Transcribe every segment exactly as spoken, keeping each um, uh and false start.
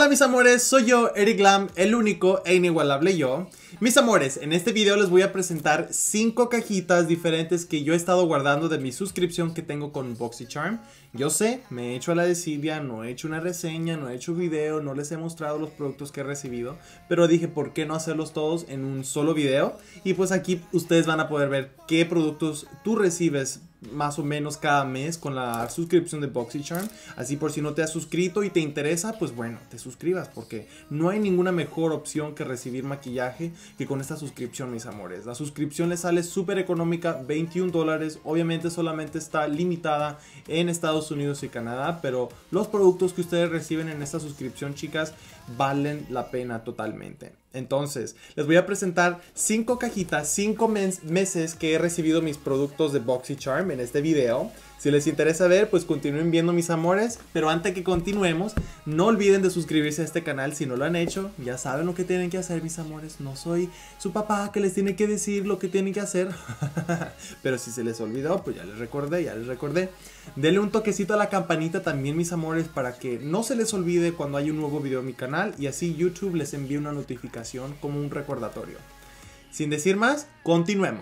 Hola mis amores, soy yo, Eric Lam, el único e inigualable yo. Mis amores, en este video les voy a presentar cinco cajitas diferentes que yo he estado guardando de mi suscripción que tengo con BoxyCharm. Yo sé, me he hecho a la desidia, no he hecho una reseña, no he hecho video, no les he mostrado los productos que he recibido, pero dije, ¿por qué no hacerlos todos en un solo video? Y pues aquí ustedes van a poder ver qué productos tú recibes más o menos cada mes con la suscripción de BoxyCharm. Así por si no te has suscrito y te interesa, pues bueno, te suscribas, porque no hay ninguna mejor opción que recibir maquillaje que con esta suscripción, mis amores. La suscripción les sale súper económica, veintiún dólares. Obviamente solamente está limitada en Estados Unidos y Canadá, pero los productos que ustedes reciben en esta suscripción, chicas, valen la pena totalmente. Entonces, les voy a presentar cinco cajitas, cinco mes meses que he recibido mis productos de BoxyCharm en este video. Si les interesa ver, pues continúen viendo, mis amores. Pero antes que continuemos, no olviden de suscribirse a este canal si no lo han hecho. Ya saben lo que tienen que hacer, mis amores. No soy su papá que les tiene que decir lo que tienen que hacer. Pero si se les olvidó, pues ya les recordé, ya les recordé. Denle un toquecito a la campanita también, mis amores, para que no se les olvide cuando hay un nuevo video en mi canal. Y así YouTube les envíe una notificación como un recordatorio. Sin decir más, continuemos.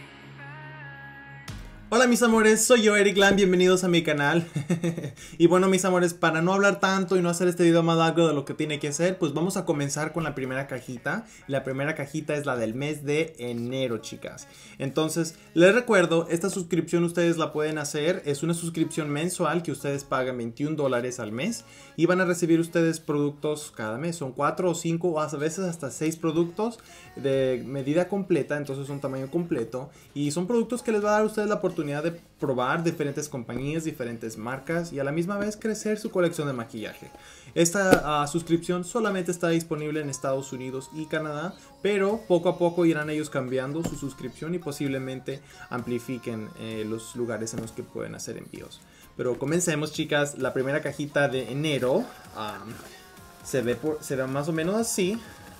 Hola mis amores, soy yo, Eric Lam, bienvenidos a mi canal. Y bueno, mis amores, para no hablar tanto y no hacer este video más largo de lo que tiene que ser, pues vamos a comenzar con la primera cajita. La primera cajita es la del mes de enero, chicas. Entonces, les recuerdo, esta suscripción ustedes la pueden hacer. Es una suscripción mensual que ustedes pagan veintiún dólares al mes. Y van a recibir ustedes productos cada mes. Son cuatro o cinco o a veces hasta seis productos de medida completa. Entonces son tamaño completo. Y son productos que les va a dar a ustedes la oportunidad de probar diferentes compañías, diferentes marcas y a la misma vez crecer su colección de maquillaje. Esta uh, suscripción solamente está disponible en Estados Unidos y Canadá, pero poco a poco irán ellos cambiando su suscripción y posiblemente amplifiquen eh, los lugares en los que pueden hacer envíos. Pero comencemos, chicas. La primera cajita de enero um, se ve por, se ve más o menos así.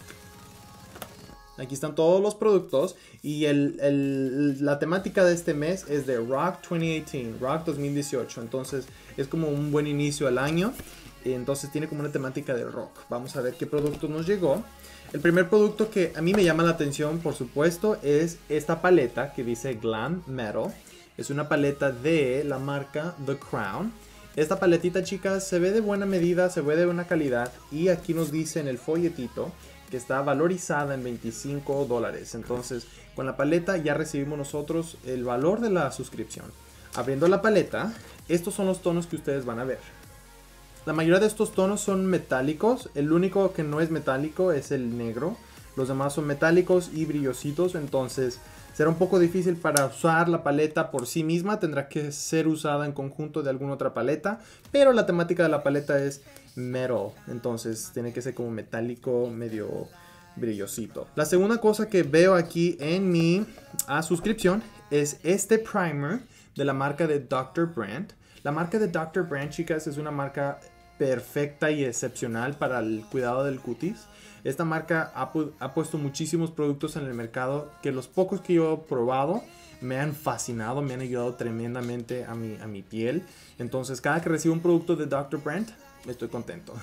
Aquí están todos los productos y el, el, la temática de este mes es de Rock dos mil dieciocho, Rock dos mil dieciocho. Entonces es como un buen inicio al año. Entonces tiene como una temática de rock. Vamos a ver qué producto nos llegó. El primer producto que a mí me llama la atención, por supuesto, es esta paleta que dice Glam Metal. Es una paleta de la marca The Crown. Esta paletita, chicas, se ve de buena medida, se ve de buena calidad. Y aquí nos dice en el folletito que está valorizada en veinticinco dólares. Entonces, con la paleta ya recibimos nosotros el valor de la suscripción. Abriendo la paleta, estos son los tonos que ustedes van a ver. La mayoría de estos tonos son metálicos. El único que no es metálico es el negro. Los demás son metálicos y brillositos. Entonces, será un poco difícil para usar la paleta por sí misma. Tendrá que ser usada en conjunto de alguna otra paleta. Pero la temática de la paleta es metal. Entonces tiene que ser como metálico, medio brillosito. La segunda cosa que veo aquí en mi ah, suscripción es este primer de la marca de doctor Brandt. La marca de doctor Brandt, chicas, es una marca perfecta y excepcional para el cuidado del cutis. Esta marca ha, pu ha puesto muchísimos productos en el mercado que los pocos que yo he probado me han fascinado, me han ayudado tremendamente a mi, a mi piel. Entonces cada que recibo un producto de doctor Brandt, estoy contento.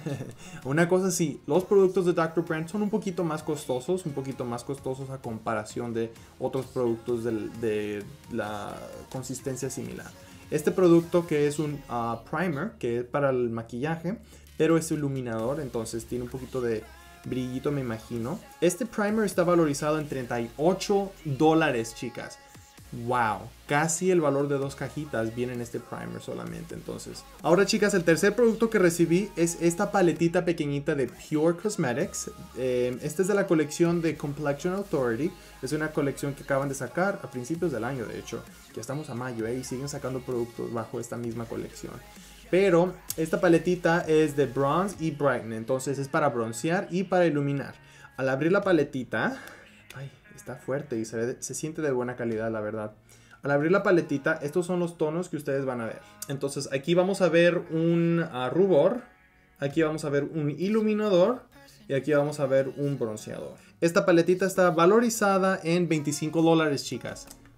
Una cosa sí, los productos de doctor Brandt son un poquito más costosos, un poquito más costosos a comparación de otros productos de, de la consistencia similar. Este producto que es un uh, primer, que es para el maquillaje, pero es iluminador, entonces tiene un poquito de brillito, me imagino. Este primer está valorizado en treinta y ocho dólares, chicas. Wow, casi el valor de dos cajitas viene en este primer solamente. Entonces, ahora, chicas, el tercer producto que recibí es esta paletita pequeñita de Pure Cosmetics. eh, Esta es de la colección de Complexion Authority. Es una colección que acaban de sacar a principios del año, de hecho. Ya estamos a mayo, ¿eh? Y siguen sacando productos bajo esta misma colección. Pero esta paletita es de Bronze y Brighten. Entonces es para broncear y para iluminar. Al abrir la paletita, ay, está fuerte y se, ve, se siente de buena calidad, la verdad. Al abrir la paletita, estos son los tonos que ustedes van a ver. Entonces aquí vamos a ver un uh, rubor. Aquí vamos a ver un iluminador. Y aquí vamos a ver un bronceador. Esta paletita está valorizada en veinticinco dólares, chicas.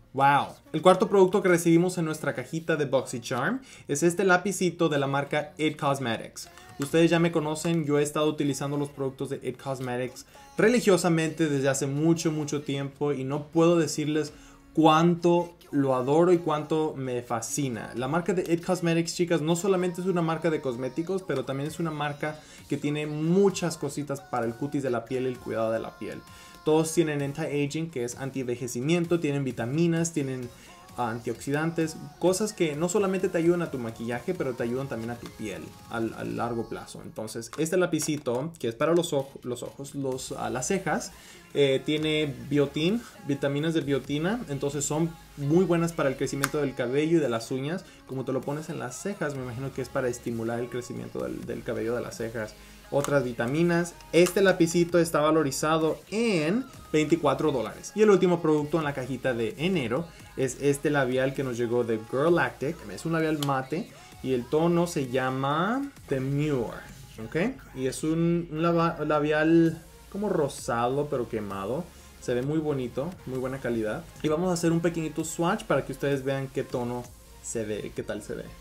Wow. El cuarto producto que recibimos en nuestra cajita de BoxyCharm es este lapicito de la marca It Cosmetics. Ustedes ya me conocen, yo he estado utilizando los productos de It Cosmetics religiosamente desde hace mucho, mucho tiempo y no puedo decirles cuánto lo adoro y cuánto me fascina. La marca de It Cosmetics, chicas, no solamente es una marca de cosméticos, pero también es una marca que tiene muchas cositas para el cutis de la piel y el cuidado de la piel. Todos tienen anti-aging, que es anti-envejecimiento, tienen vitaminas, tienen uh, antioxidantes, cosas que no solamente te ayudan a tu maquillaje, pero te ayudan también a tu piel al, a largo plazo. Entonces, este lapicito, que es para los, ojo, los ojos, los, uh, las cejas, eh, tiene biotin, vitaminas de biotina, entonces son muy buenas para el crecimiento del cabello y de las uñas. Como te lo pones en las cejas, me imagino que es para estimular el crecimiento del, del cabello de las cejas. Otras vitaminas. Este lapicito está valorizado en veinticuatro dólares. Y el último producto en la cajita de enero es este labial que nos llegó de Girlactic. Es un labial mate y el tono se llama Demure, ¿ok? Y es un, un labial como rosado pero quemado. Se ve muy bonito, muy buena calidad. Y vamos a hacer un pequeñito swatch para que ustedes vean qué tono se ve, qué tal se ve.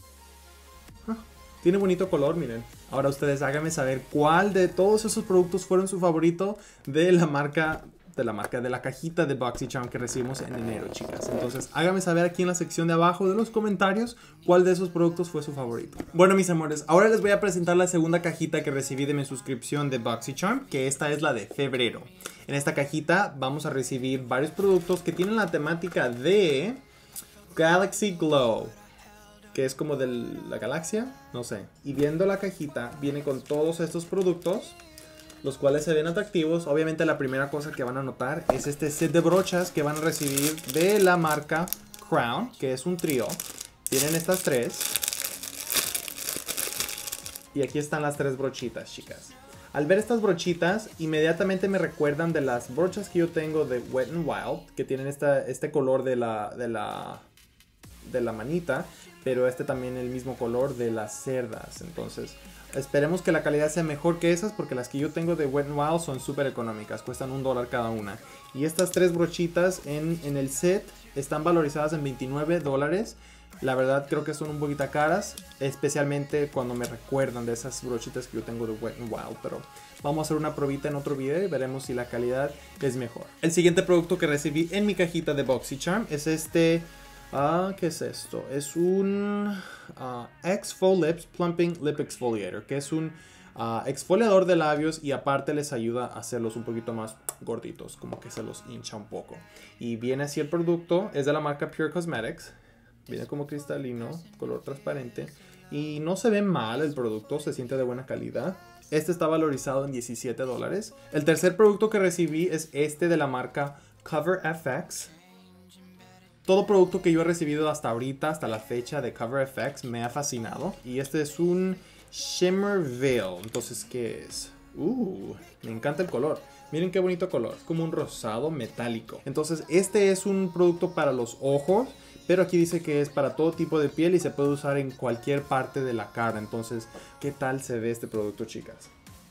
Ah, tiene bonito color, miren. Ahora ustedes háganme saber cuál de todos esos productos fueron su favorito de la marca de la marca de la cajita de BoxyCharm que recibimos en enero, chicas. Entonces háganme saber aquí en la sección de abajo de los comentarios cuál de esos productos fue su favorito. Bueno, mis amores, ahora les voy a presentar la segunda cajita que recibí de mi suscripción de BoxyCharm, que esta es la de febrero. En esta cajita vamos a recibir varios productos que tienen la temática de Galaxy Glow, que es como de la galaxia, no sé. Y viendo la cajita, viene con todos estos productos, los cuales se ven atractivos. Obviamente la primera cosa que van a notar es este set de brochas que van a recibir de la marca Crown, que es un trío. Tienen estas tres. Y aquí están las tres brochitas, chicas. Al ver estas brochitas, inmediatamente me recuerdan de las brochas que yo tengo de Wet n Wild, que tienen esta, este color de la, de la, de la manita, pero este también el mismo color de las cerdas. Entonces, esperemos que la calidad sea mejor que esas, porque las que yo tengo de Wet n Wild son súper económicas, cuestan un dólar cada una. Y estas tres brochitas en, en el set están valorizadas en veintinueve dólares. La verdad creo que son un poquito caras, especialmente cuando me recuerdan de esas brochitas que yo tengo de Wet n Wild, pero vamos a hacer una probita en otro video y veremos si la calidad es mejor. El siguiente producto que recibí en mi cajita de BoxyCharm es este, uh, ¿qué es esto? Es un uh, Exfolips Plumping Lip Exfoliator, que es un uh, exfoliador de labios y aparte les ayuda a hacerlos un poquito más gorditos, como que se los hincha un poco. Y viene así el producto, es de la marca Pure Cosmetics. Viene como cristalino, color transparente. Y no se ve mal el producto, se siente de buena calidad. Este está valorizado en diecisiete dólares. El tercer producto que recibí es este de la marca Cover F X. Todo producto que yo he recibido hasta ahorita, hasta la fecha de Cover F X, me ha fascinado. Y este es un Shimmer Veil. Entonces, ¿qué es? Uh, me encanta el color. Miren qué bonito color. Es como un rosado metálico. Entonces, este es un producto para los ojos. Pero aquí dice que es para todo tipo de piel y se puede usar en cualquier parte de la cara. Entonces, ¿qué tal se ve este producto, chicas?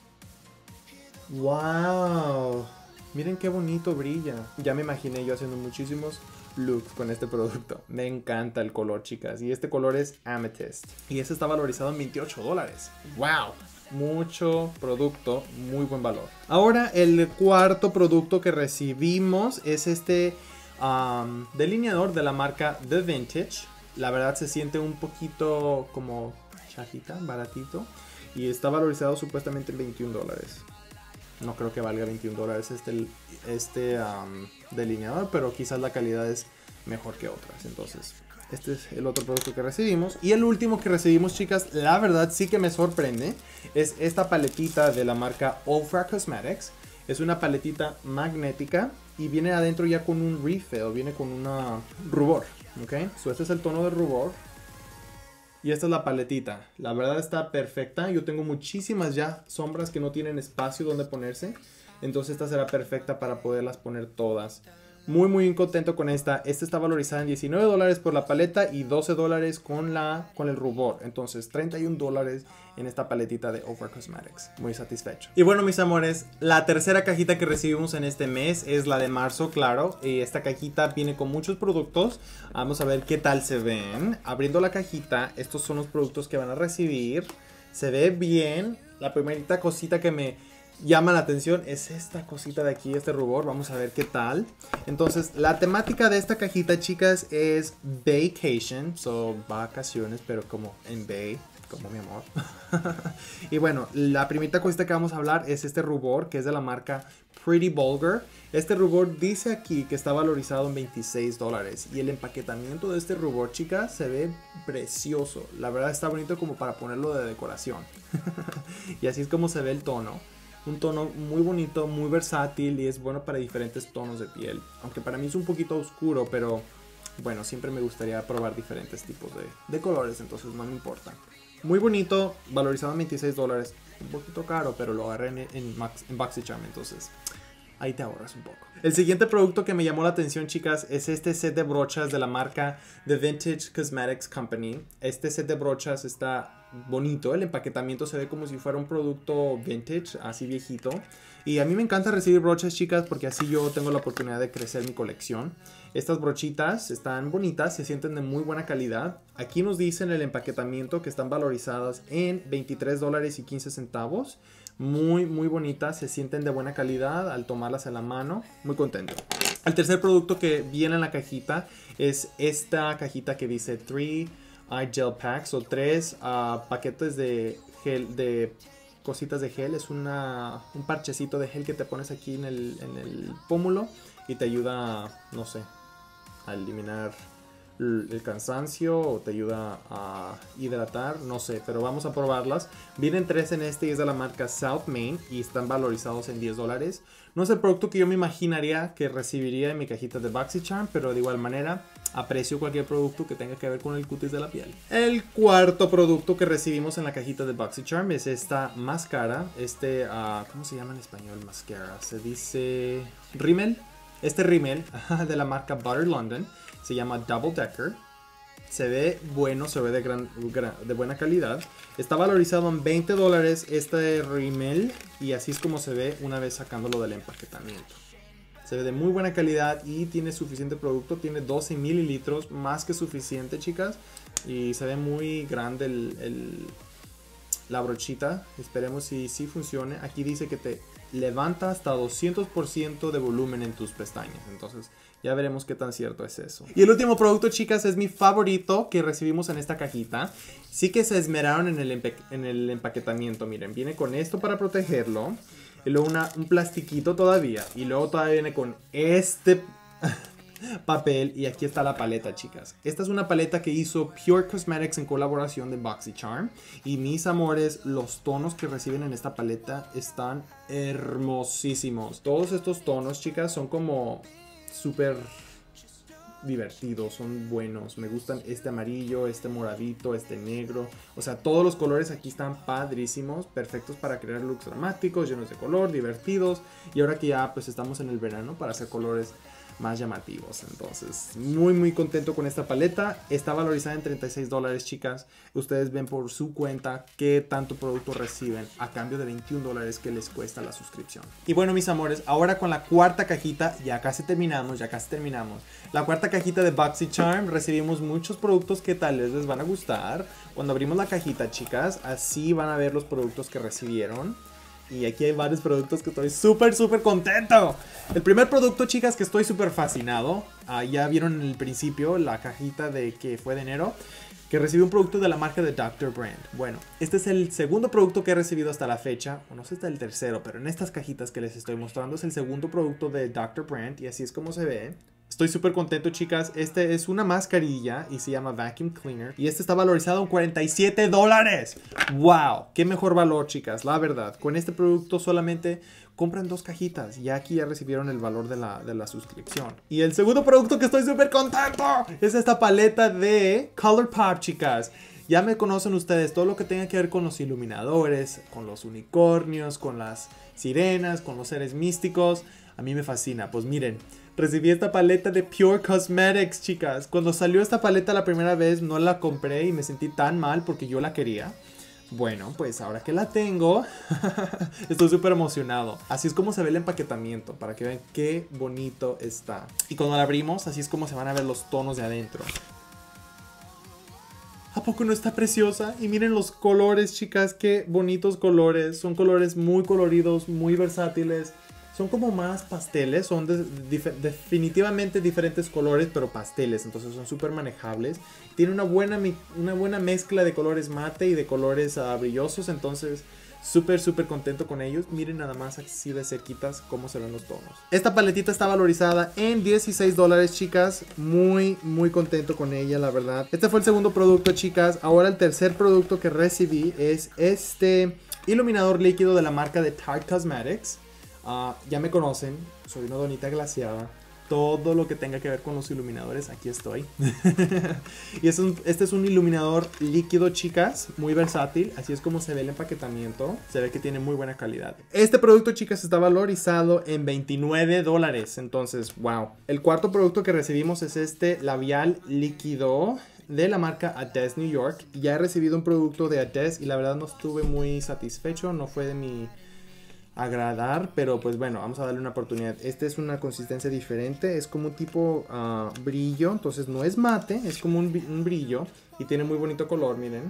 ¡Wow! Miren qué bonito brilla. Ya me imaginé yo haciendo muchísimos looks con este producto. Me encanta el color, chicas. Y este color es Amethyst. Y este está valorizado en veintiocho dólares. ¡Wow! Mucho producto, muy buen valor. Ahora, el cuarto producto que recibimos es este Um, delineador de la marca The Vintage. La verdad se siente un poquito como chafita, baratito. Y está valorizado supuestamente en veintiún dólares. No creo que valga veintiún dólares este, este um, delineador, pero quizás la calidad es mejor que otras. Entonces, este es el otro producto que recibimos. Y el último que recibimos, chicas, la verdad sí que me sorprende. Es esta paletita de la marca Ofra Cosmetics. Es una paletita magnética y viene adentro ya con un refill, viene con una rubor, ¿ok? So este es el tono de rubor y esta es la paletita. La verdad está perfecta. Yo tengo muchísimas ya sombras que no tienen espacio donde ponerse, entonces esta será perfecta para poderlas poner todas Muy muy contento con esta. Esta está valorizada en diecinueve dólares por la paleta y doce dólares con, la, con el rubor. Entonces treinta y un dólares en esta paletita de Ofra Cosmetics. Muy satisfecho. Y bueno, mis amores, la tercera cajita que recibimos en este mes es la de marzo, claro. Y esta cajita viene con muchos productos. Vamos a ver qué tal se ven. Abriendo la cajita, estos son los productos que van a recibir. Se ve bien. La primerita cosita que me llama la atención es esta cosita de aquí, este rubor. Vamos a ver qué tal. Entonces, la temática de esta cajita, chicas, es vacation. So, vacaciones, pero como en bay, como mi amor. Y bueno, la primerita cosita que vamos a hablar es este rubor, que es de la marca Pretty Vulgar. Este rubor dice aquí que está valorizado en veintiséis dólares. Y el empaquetamiento de este rubor, chicas, se ve precioso. La verdad está bonito como para ponerlo de decoración. Y así es como se ve el tono. Un tono muy bonito, muy versátil y es bueno para diferentes tonos de piel. Aunque para mí es un poquito oscuro, pero bueno, siempre me gustaría probar diferentes tipos de, de colores, entonces no me importa. Muy bonito, valorizado en veintiséis dólares. Un poquito caro, pero lo agarré en, en, en BoxyCharm, entonces ahí te ahorras un poco. El siguiente producto que me llamó la atención, chicas, es este set de brochas de la marca The Vintage Cosmetics Company. Este set de brochas está bonito. El empaquetamiento se ve como si fuera un producto vintage, así viejito. Y a mí me encanta recibir brochas, chicas, porque así yo tengo la oportunidad de crecer mi colección. Estas brochitas están bonitas, se sienten de muy buena calidad. Aquí nos dicen el empaquetamiento que están valorizadas en veintitrés dólares y quince centavos. Muy, muy bonitas, se sienten de buena calidad al tomarlas en la mano. Muy contento. El tercer producto que viene en la cajita es esta cajita que dice tres Eye Gel Packs o tres uh, paquetes de gel, de cositas de gel. Es una, un parchecito de gel que te pones aquí en el, en el pómulo y te ayuda, no sé, a eliminar el cansancio o te ayuda a hidratar, no sé, pero vamos a probarlas. Vienen tres en este y es de la marca South Main y están valorizados en diez dólares. No es el producto que yo me imaginaría que recibiría en mi cajita de BoxyCharm, pero de igual manera aprecio cualquier producto que tenga que ver con el cutis de la piel. El cuarto producto que recibimos en la cajita de BoxyCharm es esta máscara, este, uh, ¿cómo se llama en español? Mascara, se dice rímel. Este rímel de la marca Butter London se llama Double Decker. Se ve bueno, se ve de, gran, de buena calidad. Está valorizado en veinte dólares este rímel. Y así es como se ve una vez sacándolo del empaquetamiento. Se ve de muy buena calidad y tiene suficiente producto. Tiene doce mililitros, más que suficiente, chicas. Y se ve muy grande el, el, la brochita. Esperemos si sí funcione. Aquí dice que te levanta hasta doscientos por ciento de volumen en tus pestañas. Entonces ya veremos qué tan cierto es eso. Y el último producto, chicas, es mi favorito que recibimos en esta cajita. Sí que se esmeraron en el, en el empaquetamiento. Miren, viene con esto para protegerlo. Y luego una, un plastiquito todavía. Y luego todavía viene con este papel. Y aquí está la paleta, chicas. Esta es una paleta que hizo Pure Cosmetics en colaboración de BoxyCharm. Y mis amores, los tonos que reciben en esta paleta están hermosísimos. Todos estos tonos, chicas, son como súper divertidos, son buenos. Me gustan este amarillo, este moradito, este negro. O sea, todos los colores aquí están padrísimos, perfectos para crear looks dramáticos, llenos de color, divertidos. Y ahora que ya pues estamos en el verano, para hacer colores más llamativos. Entonces, muy muy contento con esta paleta. Está valorizada en treinta y seis dólares, chicas. Ustedes ven por su cuenta qué tanto producto reciben a cambio de veintiún dólares que les cuesta la suscripción. Y bueno, mis amores, ahora con la cuarta cajita, ya casi terminamos, ya casi terminamos. La cuarta cajita de BoxyCharm, recibimos muchos productos que tal vez les van a gustar. Cuando abrimos la cajita, chicas, así van a ver los productos que recibieron. Y aquí hay varios productos que estoy súper, súper contento. El primer producto, chicas, que estoy súper fascinado. Uh, ya vieron en el principio la cajita de que fue de enero. Que recibí un producto de la marca de doctor Brand. Bueno, este es el segundo producto que he recibido hasta la fecha. O no sé si es el tercero, pero en estas cajitas que les estoy mostrando es el segundo producto de doctor Brand. Y así es como se ve. Estoy súper contento, chicas. Este es una mascarilla y se llama Vacuum Cleaner. Y este está valorizado en cuarenta y siete dólares. ¡Wow! ¡Qué mejor valor, chicas! La verdad, con este producto solamente compran dos cajitas. Y aquí ya recibieron el valor de la, de la suscripción. Y el segundo producto que estoy súper contento es esta paleta de ColourPop, chicas. Ya me conocen ustedes, todo lo que tenga que ver con los iluminadores, con los unicornios, con las sirenas, con los seres místicos, a mí me fascina. Pues miren, recibí esta paleta de Pure Cosmetics, chicas. Cuando salió esta paleta la primera vez no la compré y me sentí tan mal porque yo la quería. Bueno, pues ahora que la tengo, estoy súper emocionado. Así es como se ve el empaquetamiento, para que vean qué bonito está. Y cuando la abrimos, así es como se van a ver los tonos de adentro. ¿A poco no está preciosa? Y miren los colores, chicas, qué bonitos colores. Son colores muy coloridos, muy versátiles. Son como más pasteles, son de, de, definitivamente diferentes colores, pero pasteles, entonces son súper manejables. Tiene una buena, una buena mezcla de colores mate y de colores uh, brillosos, entonces súper súper contento con ellos. Miren nada más así de cerquitas cómo se ven los tonos. Esta paletita está valorizada en dieciséis dólares, chicas. Muy muy contento con ella, la verdad. Este fue el segundo producto, chicas. Ahora el tercer producto que recibí es este iluminador líquido de la marca de Tarte Cosmetics. Uh, ya me conocen, soy una donita glaciada. Todo lo que tenga que ver con los iluminadores, aquí estoy. Y es un, este es un iluminador líquido, chicas, muy versátil. Así es como se ve el empaquetamiento. Se ve que tiene muy buena calidad. Este producto, chicas, está valorizado en veintinueve dólares. Entonces, wow. El cuarto producto que recibimos es este labial líquido de la marca Ades New York. Ya he recibido un producto de Ades y la verdad no estuve muy satisfecho. No fue de mi agradar, pero pues bueno, vamos a darle una oportunidad. Este es una consistencia diferente, es como un tipo uh, brillo, entonces no es mate, es como un, un brillo y tiene muy bonito color, miren.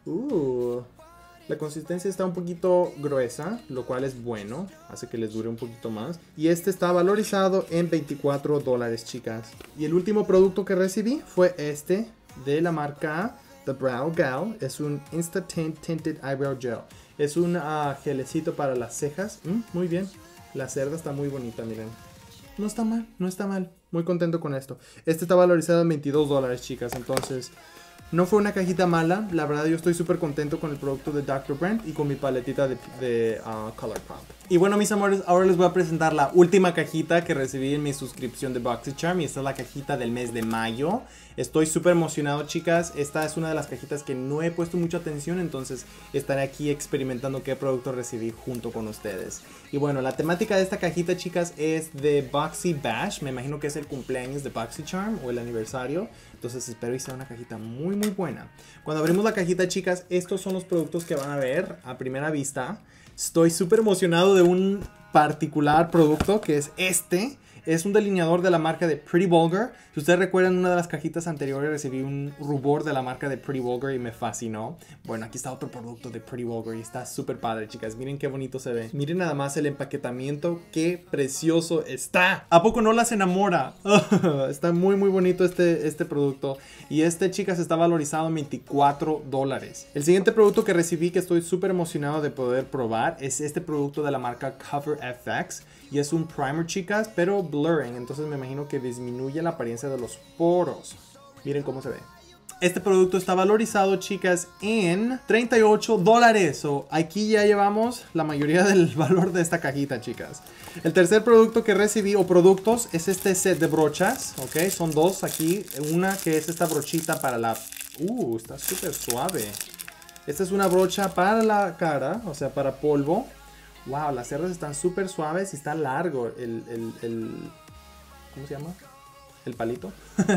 Uh, la consistencia está un poquito gruesa, lo cual es bueno, hace que les dure un poquito más. Y este está valorizado en veinticuatro dólares, chicas. Y el último producto que recibí fue este de la marca The Brow Gal, es un Insta Tint Tinted Eyebrow Gel. Es un uh, gelecito para las cejas. Mm, muy bien. La cerda está muy bonita, miren. No está mal, no está mal. Muy contento con esto. Este está valorizado en veintidós dólares, chicas. Entonces, no fue una cajita mala. La verdad, yo estoy súper contento con el producto de doctor Brandt y con mi paletita de, de uh, ColourPop. Y bueno, mis amores, ahora les voy a presentar la última cajita que recibí en mi suscripción de BoxyCharm. Y esta es la cajita del mes de mayo. Estoy súper emocionado, chicas. Esta es una de las cajitas que no he puesto mucha atención, entonces estaré aquí experimentando qué producto recibí junto con ustedes. Y bueno, la temática de esta cajita, chicas, es de Boxy Bash. Me imagino que es el cumpleaños de BoxyCharm o el aniversario. Entonces espero que sea una cajita muy muy buena. Cuando abrimos la cajita, chicas, estos son los productos que van a ver a primera vista. Estoy súper emocionado de un particular producto que es este. Es un delineador de la marca de Pretty Vulgar. Si ustedes recuerdan, en una de las cajitas anteriores recibí un rubor de la marca de Pretty Vulgar y me fascinó. Bueno, aquí está otro producto de Pretty Vulgar y está súper padre, chicas. Miren qué bonito se ve. Miren nada más el empaquetamiento. Qué precioso está. ¿A poco no las enamora? Está muy muy bonito este, este producto. Y este, chicas, está valorizado en veinticuatro dólares. El siguiente producto que recibí, que estoy súper emocionado de poder probar, es este producto de la marca Cover F X. Y es un primer, chicas, pero blurring. Entonces me imagino que disminuye la apariencia de los poros. Miren cómo se ve. Este producto está valorizado, chicas, en treinta y ocho dólares. So, aquí ya llevamos la mayoría del valor de esta cajita, chicas. El tercer producto que recibí, o productos, es este set de brochas. Ok, son dos aquí. Una que es esta brochita para la... Uh, está súper suave. Esta es una brocha para la cara, o sea, para polvo. Wow, las cerdas están súper suaves y está largo el, el, el... ¿Cómo se llama? El palito.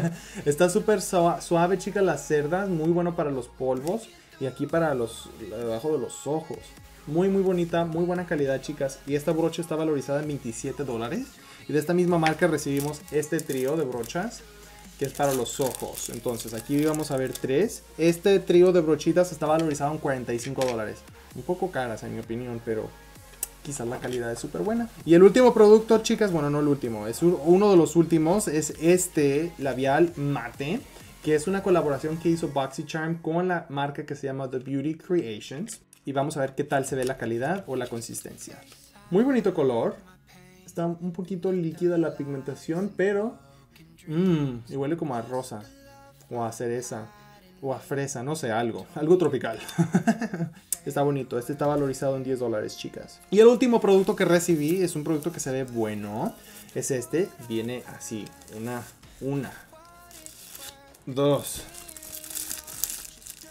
Está súper suave, chicas, las cerdas. Muy bueno para los polvos. Y aquí para los... debajo de los ojos. Muy, muy bonita. Muy buena calidad, chicas. Y esta brocha está valorizada en veintisiete dólares. Y de esta misma marca recibimos este trío de brochas, que es para los ojos. Entonces, aquí vamos a ver tres. Este trío de brochitas está valorizado en cuarenta y cinco dólares. Un poco caras, en mi opinión, pero... quizás la calidad es súper buena. Y el último producto, chicas, bueno, no el último, es uno de los últimos, es este labial mate, que es una colaboración que hizo BoxyCharm con la marca que se llama The Beauty Creations. Y vamos a ver qué tal se ve la calidad o la consistencia. Muy bonito color. Está un poquito líquida la pigmentación, pero... Mmm, y huele como a rosa, o a cereza, o a fresa, no sé, algo, algo tropical. Está bonito, este está valorizado en diez dólares, chicas. Y el último producto que recibí es un producto que se ve bueno. Es este, viene así, una, una, dos,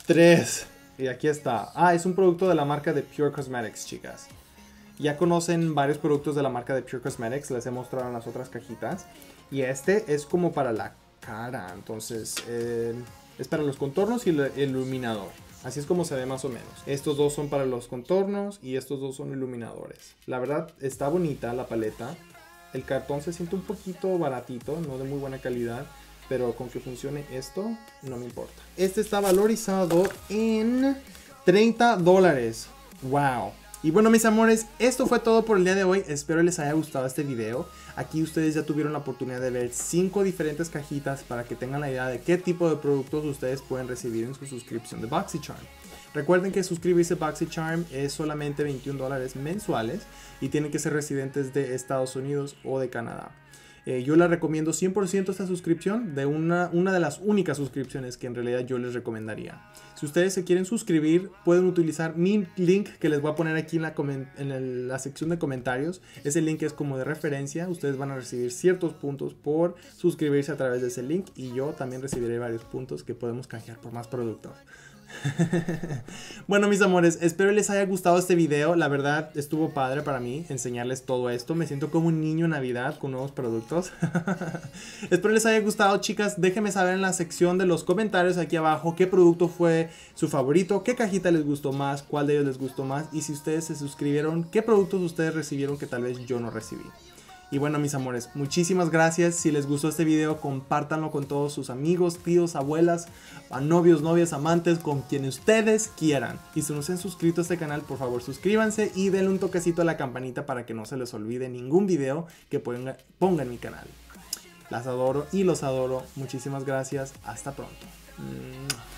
tres. Y aquí está. Ah, es un producto de la marca de Pure Cosmetics, chicas. Ya conocen varios productos de la marca de Pure Cosmetics. Les he mostrado en las otras cajitas. Y este es como para la cara. Entonces, eh, es para los contornos y el iluminador. Así es como se ve más o menos. Estos dos son para los contornos y estos dos son iluminadores. La verdad, está bonita la paleta. El cartón se siente un poquito baratito, no de muy buena calidad. Pero con que funcione esto, no me importa. Este está valorizado en treinta dólares. Wow. Y bueno, mis amores, esto fue todo por el día de hoy. Espero les haya gustado este video. Aquí ustedes ya tuvieron la oportunidad de ver cinco diferentes cajitas para que tengan la idea de qué tipo de productos ustedes pueden recibir en su suscripción de BoxyCharm. Recuerden que suscribirse a BoxyCharm es solamente veintiún dólares mensuales y tienen que ser residentes de Estados Unidos o de Canadá. Eh, yo les recomiendo cien por ciento esta suscripción, de una, una de las únicas suscripciones que en realidad yo les recomendaría. Si ustedes se quieren suscribir, pueden utilizar mi link que les voy a poner aquí en la, en el, la sección de comentarios. Ese link es como de referencia. Ustedes van a recibir ciertos puntos por suscribirse a través de ese link y yo también recibiré varios puntos que podemos canjear por más productos. Bueno, mis amores, espero les haya gustado este video. La verdad estuvo padre para mí enseñarles todo esto. Me siento como un niño en Navidad con nuevos productos. Espero les haya gustado, chicas. Déjenme saber en la sección de los comentarios aquí abajo qué producto fue su favorito, qué cajita les gustó más, cuál de ellos les gustó más, y si ustedes se suscribieron, qué productos ustedes recibieron que tal vez yo no recibí. Y bueno, mis amores, muchísimas gracias. Si les gustó este video, compártanlo con todos sus amigos, tíos, abuelas, a novios, novias, amantes, con quien ustedes quieran. Y si no se han suscrito a este canal, por favor suscríbanse y denle un toquecito a la campanita para que no se les olvide ningún video que ponga, ponga en mi canal. Las adoro y los adoro. Muchísimas gracias. Hasta pronto.